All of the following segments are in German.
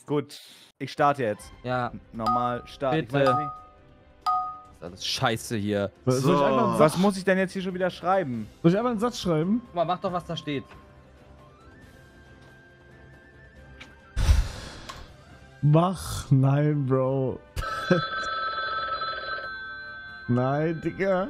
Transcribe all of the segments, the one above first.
Gut, ich starte jetzt. Ja. Normal starten. Bitte. Ich weiß nicht. Das ist alles scheiße hier. Soll ich einfach einen Satz, Was muss ich denn jetzt hier schon wieder schreiben? soll ich einfach einen Satz schreiben? Guck mal, mach doch, was da steht. Mach, nein, Bro. Nein, Digga.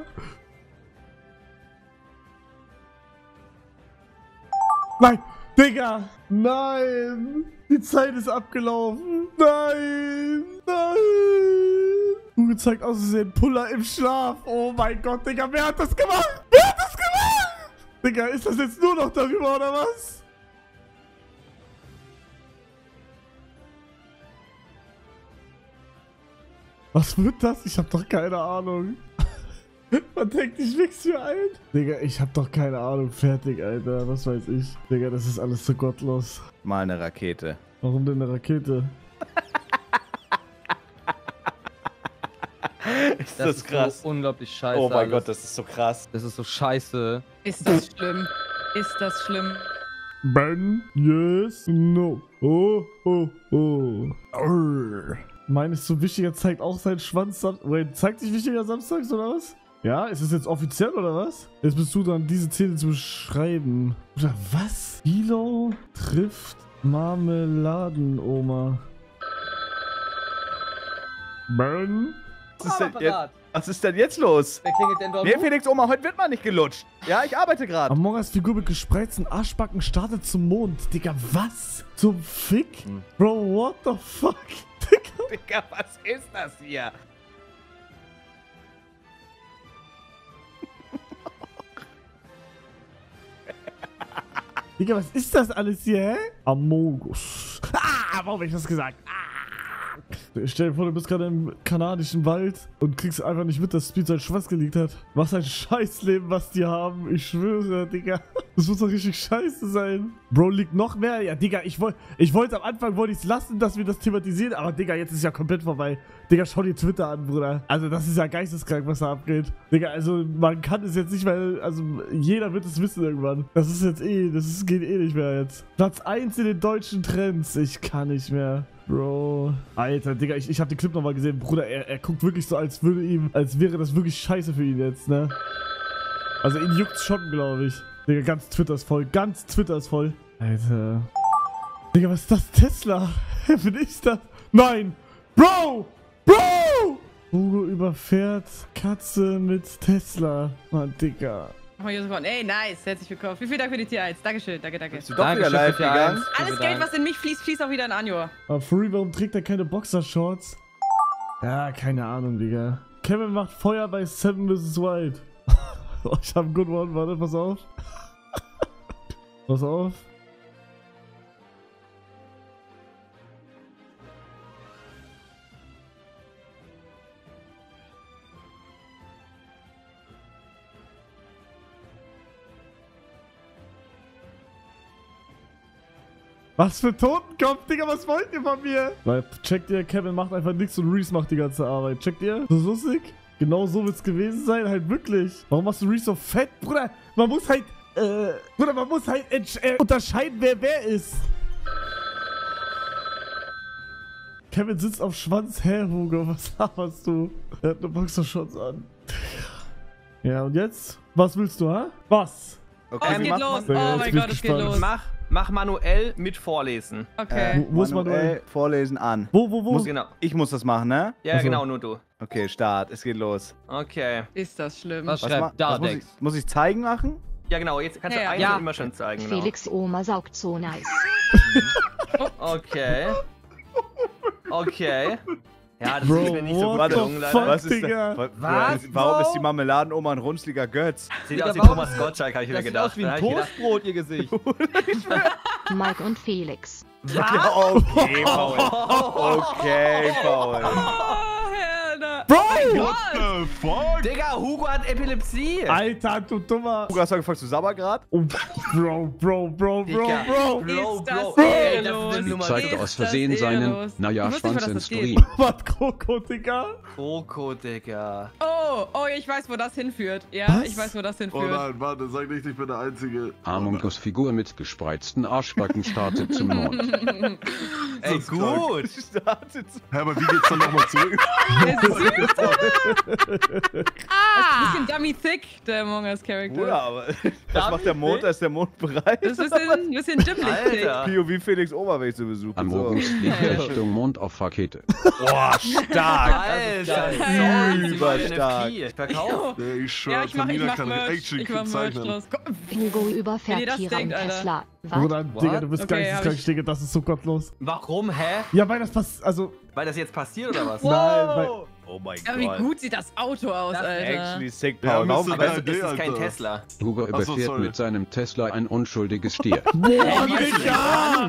Nein, Digga. Nein. Die Zeit ist abgelaufen. Nein. Nein. Google zeigt aus Versehen Puller im Schlaf. Oh mein Gott, Digga. Wer hat das gemacht? Wer hat das gemacht? Digga, ist das jetzt nur noch darüber, oder was? Was wird das? Ich hab doch keine Ahnung. Man denkt, ich wichs mir ein. Digga, ich hab doch keine Ahnung. Fertig, Alter. Was weiß ich. Digga, das ist alles so gottlos. Mal eine Rakete. Warum denn eine Rakete? Ist das krass? So unglaublich scheiße. Oh mein alles. Gott, das ist so krass. Das ist so scheiße. Ist das schlimm? Ist das schlimm? Ben, yes, no. Oh, oh, oh. Arr. Meines so wichtiger zeigt auch seinen Schwanz. Wait, zeigt sich wichtiger samstags oder was? Ja, ist es jetzt offiziell oder was? Jetzt bist du dran, diese Szene zu beschreiben. Oder was? Kilo trifft Marmeladenoma. Ben? Was ist denn jetzt los? Wer klingelt denn dort? Nee, Felix, Oma, heute wird mal nicht gelutscht. Ja, ich arbeite gerade. Among Us Figur mit gespreizten Arschbacken startet zum Mond. Digga, was? Zum Fick? Bro, what the fuck? Digga. Digga, was ist das hier? Digga, was ist das alles hier, hä? Among Us. Ah, warum hab ich das gesagt? Stell dir vor, du bist gerade im kanadischen Wald und kriegst einfach nicht mit, dass Speed seinen Schwanz gelegt hat. Was ein Scheißleben, was die haben. Ich schwöre, Digga. Das muss doch richtig scheiße sein. Bro, liegt noch mehr? Ja, Digga, ich wollte am Anfang es lassen, dass wir das thematisieren, aber Digga, jetzt ist ja komplett vorbei. Digga, schau dir Twitter an, Bruder. Also, das ist ja geisteskrank, was da abgeht. Digga, also, man kann es jetzt nicht mehr, also, jeder wird es wissen irgendwann. Das ist jetzt geht eh nicht mehr jetzt. Platz 1 in den deutschen Trends. Ich kann nicht mehr. Bro. Alter, Digga, ich hab den Clip nochmal gesehen. Bruder, er guckt wirklich so, als wäre das wirklich scheiße für ihn jetzt, ne? Also ihn juckt's schon, glaube ich. Digga, ganz Twitter ist voll. Ganz Twitter ist voll. Alter. Digga, was ist das? Tesla? Bin ich das? Nein! Bro! Bro! Hugo überfährt Katze mit Tesla. Mann, Digga. Mach mal Josef. Ey, nice. Herzlich willkommen. Vielen Dank für die Tier 1. Dankeschön. Danke, danke. Bist du doch wieder live gegangen? Alles Geld, was in mich fließt, fließt auch wieder in Anjo. Aber Free, warum trägt er keine Boxershorts? Ja, keine Ahnung, Digga. Kevin macht Feuer bei Seven vs. Wild. Oh, ich hab einen Good One, warte, pass auf. Pass auf. Was für Totenkopf, Digga, was wollt ihr von mir? Weil, checkt ihr, Kevin macht einfach nichts und Reese macht die ganze Arbeit. Checkt ihr? Das ist lustig. Genau so wird's gewesen sein, halt wirklich. Warum machst du Reese so fett, Bruder? Man muss halt, unterscheiden, wer ist. Kevin sitzt auf Schwanz. Hä, Hugo, was laberst du? Er hat eine Boxershorts an. Ja, und jetzt? Was willst du, hä? Was? Oh, es geht los. Oh mein Gott, es geht los. Mach manuell mit vorlesen. Okay. Wo ist manuell? Vorlesen an. Wo? Genau. Ich muss das machen, ne? Ja, Achso. genau, nur du. Okay, Start. Es geht los. Okay. Ist das schlimm? Was Was schreibt da, muss Dex? muss ich zeigen machen? Ja, genau, jetzt kannst du Ja, eins ja. immer schön zeigen. Genau. Felix Oma saugt so nice. Okay. Okay. Ja, das Bro, ist mir nicht so gut what the gelungen, fuck? leider. Was ist Digga. da, Was, warum Bro? ist die Marmeladenoma ein runzliger Götz? Sieht aus wie warum- Thomas Gottschalk, habe ich mir Das sieht gedacht. aus wie ein Da hab ich gedacht, Toastbrot, ihr Gesicht. Mike und Felix. Ja, okay, Paul. Okay, Paul. Oh, Herr, Bro! What the fuck? Digga, Hugo hat Epilepsie. Alter, du dummer. Du hast doch gefragt, du sabber grad? Oh, Bro. Digga. Bro. Bro, Ist das Bro. Ey, das ehrenlos? ist eine Nummer Zeigte Ist aus das Versehen seinen, ehrenlos? naja, Ich wusste nicht mal, Schwanz dass im das geht. Stream. Was, Kroko, Digga? Kroko, Digga. Oh, Oh, ich weiß, wo das hinführt. Ja, Was? ich weiß, wo das Oh hinführt. nein, warte, sag nicht, ich bin der Einzige. Among Us Figur mit gespreizten Arschbacken startet zum Mond. Ey, gut. Startet. Hä, aber wie geht's dann nochmal zurück? Der ist süß. Das ist ein bisschen dummy thick, der Among Us Charakter. Bruder, aber was macht der Mond? Da ist der Mond bereit. Das ist ein bisschen dümmlich thick. Alter. POV Felix Oma, wenn ich so besuche. Among Us fliegt Richtung Mond auf Rakete. Boah, stark. Alter. Überstark. Verkauft. Nee, ich schwör, Ja, ich mach Tamina kann Merch. Action Ich mach Merch zeichnen. draus. Komm, Hugo Wenn ihr überfährt das Kira im denkt, Alter. Tesla. Was? Bruder, Digga, du bist Okay, geisteskrank, hab ich- Digga, das ist so gottlos. Warum, hä? Ja, weil das passt, also, Weil das jetzt passiert oder was? nein, weil, Oh mein Ja, wie Gott. gut sieht das Auto aus, Das Alter. Actually sick, Ja, Paul. Warum Mr. Aber Ja, das ist kein Alter. Tesla. Hugo Ach so, überfährt sorry. mit seinem Tesla ein unschuldiges Stier. boah, Digga!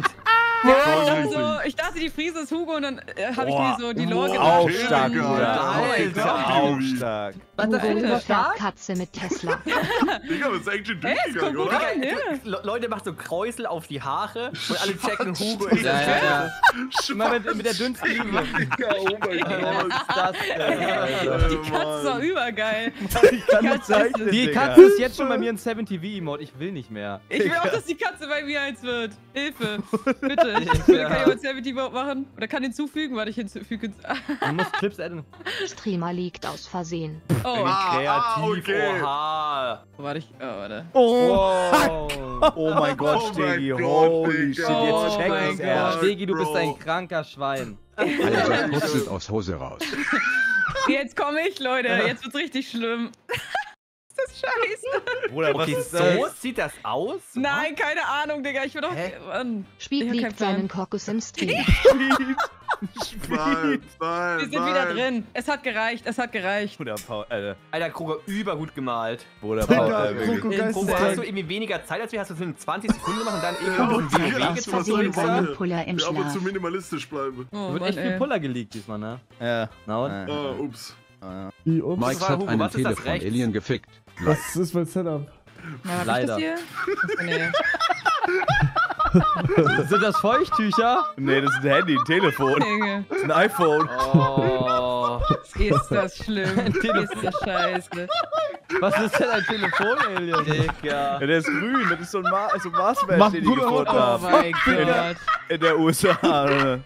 Also, ich dachte, die Friese ist Hugo und dann habe ich mir so die Lore gedacht. Auch stark, Digga. Bruder. Alter. Auch stark. Hugo Alter, überfährt stark? Katze mit Tesla. Digga, das ist Action Hey, es kommt durchgegangen, gut oder? rein, ja. Leute macht so Kräusel auf die Haare und alle checken Hugo ist Ja, das ja, ja. Immer Schwarz. mit der dünnsten Linie. Oh mein Gott. Was ist das denn, Alter? Die Katze ist auch übergeil. Ich kann nicht zeichnen, Die Digga. Katze ist jetzt schon bei mir in 7TV-Emote. Ich will nicht mehr. Ich will auch, dass die Katze bei mir eins wird. Hilfe. Bitte. Kann ich jetzt Servity überhaupt machen? Oder kann hinzufügen? Warte, ich hinzufüge. Du musst Clips adden. Streamer liegt aus Versehen. Oh, Kreativ. Okay. Oha. warte ich. Oh, warte. Wow. Oh mein Gott, Oh Stegi. mein Holy Gott, shit, Digga. jetzt Oh check mein ich's Gott. erst. Stegi, du bist Bro. ein kranker Schwein. Alter putzelt aus Hose raus. Jetzt komme ich, Leute. Jetzt wird's richtig schlimm. Ist das scheiße? Bruder, was Okay, ist so das? sieht das aus? Nein, keine Ahnung, Digga. Ich will doch. Hä? Mann. Spielt Ich hab keinen liegt Plan. seinen Kokos im Stream. Nein, nein, Wir sind wieder drin. Es hat gereicht. Es hat gereicht. Bruder, Paul, Alter. Alter, Kruger, übergut gemalt. Bruder, Paul, Digga, wirklich. Kroko Kruger, hast du geisteskrank. irgendwie weniger Zeit als wir? Hast du es in 20 Sekunden gemacht und dann irgendwie auf den Weg Aus gezogen? Versehen seinen Puller im Ja, aber Schlaf. zu minimalistisch bleiben. Oh, Wird Mann, echt viel ey. Puller geleakt diesmal, ne? Ja. Na und? Ah, ups. Die Ups. Mike war hat Hugo, einen was ist das Telefon rechts? Alien gefickt. Like. Das ist mein Setup. Na, hab ich Leider. das hier? Achso, nee. Sind das Feuchttücher? Nee, das ist ein Handy, ein Telefon. Digga. Das ist ein iPhone. Oh. Ist das schlimm. Ist das scheiße. Was ist denn ein Telefon-Alien? Digga. Ja, der ist grün. Das ist so ein Marsmensch, Mach den die Bruder, gefunden Oh haben. mein Gott. In der USA.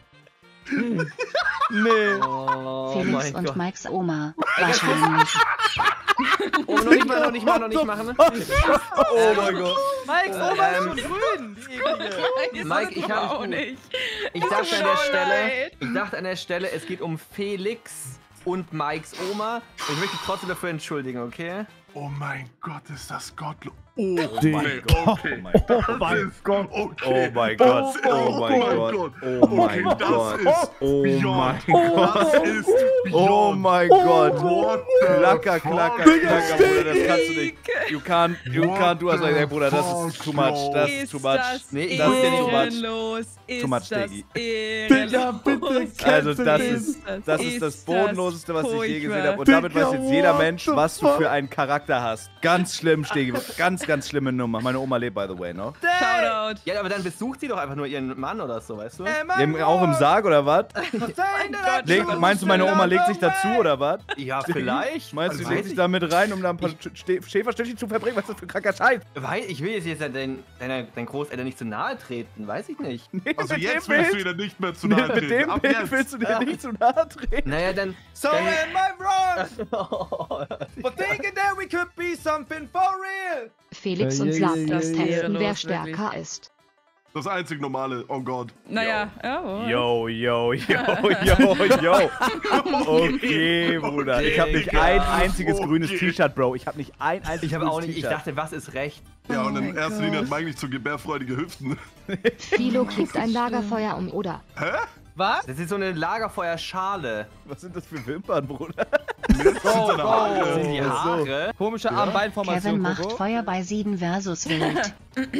Nee. Oh Felix mein und Gott. Mikes Oma. Wahrscheinlich. Oh, noch nicht machen. Oh mein Gott. Mike, Oma ist schon grün. Die eklige. Mike, ich hab hab- auch nicht. Ich dachte leid. an der Stelle, es geht um Felix und Mikes Oma. Ich möchte mich trotzdem dafür entschuldigen, okay? Oh mein Gott, ist das gottlos. Oh Digga. mein Oh okay. mein Gott. Oh mein Gott. Okay. Oh mein Gott. Oh mein Gott. Oh mein Okay, das Gott. ist Oh beyond. mein Gott. Das ist beyond. Oh mein Gott. What the Klacker, fuck? klacker, Digga, klacker, Bruder, das kannst du nicht. You can't, du hast gesagt, Bruder, das ist too much, das ist Ist too much. das Nee, das ist too much. ehrenlos? Ist Too much, das Diggi. Digga, bitte, ehrenlos? Also das cancel ist den. das Ist Bodenloseste, was ich je furchtbar. gesehen habe. Und damit weiß jetzt jeder Digga, Mensch, what was the du fuck? für einen Charakter hast. Ganz schlimm, Stegi. Ganz, ganz schlimme Nummer. Meine Oma lebt, by the way, noch. Shoutout. Ja, aber dann besucht sie doch einfach nur ihren Mann oder so, weißt du? Auch im Sarg, oder was? Gott, Meinst du, meine Oma legt sich dazu, oder was? Ja, vielleicht. Meinst du, die Also legt sich da mit rein, um da ein paar Schäferstückchen zu verbringen? Was ist das für ein kranker Scheiß? Ich will jetzt deinen Großeltern nicht zu nahe treten, weiß ich nicht. Also Mit jetzt dem willst du Bild- ihnen nicht mehr zu nahe Mit treten. dem Ab Bild jetzt. willst du dir nicht zu nahe treten. Naja, dann. So dann, am I wrong? For thinking that we could be something for real? Felix Ja, und ja, Slav ja, testen, ja, ja. wer Ehrenlos, stärker ist. Das einzig Normale, oh Gott. Naja, ja. Oh. Yo, yo, yo, yo, yo. Okay, Bruder. Ich habe nicht ein einziges Okay. grünes T-Shirt, Bro. Ich habe nicht ein einziges ich habe auch nicht. Ich T-Shirt. dachte, was ist recht? Ja, und Oh in mein erster Linie Gott. hat Mike nicht so gebärfreudige Hüften. Philo kriegt ein Lagerfeuer um oder. Was? Das ist so eine Lagerfeuerschale. Was sind das für Wimpern, Bruder? Das sind die Ach so. Haare. Komische Armbeinformation, Kevin macht Coco. Feuer bei 7 versus Wild.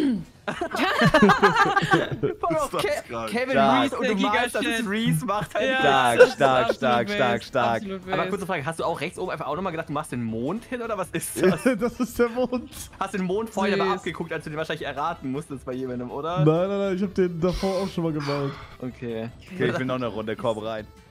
das krank. Kevin Stark. Reese und du Der meinst, dass es Gigaschnitt. Reese macht. Halt. Ja, Stark, das ist stark, absolut stark, best, stark, stark. absolut Aber best. kurze Frage, hast du auch rechts oben einfach auch nochmal gedacht, du machst den Mond hin oder was ist das? Das ist der Mond. Hast den Mond vorher aber Süß. abgeguckt, als du den wahrscheinlich erraten musstest bei jemandem, oder? Nein, nein, nein, ich hab den davor auch schon mal gemalt. Okay. Okay, ich will noch eine Runde, komm rein.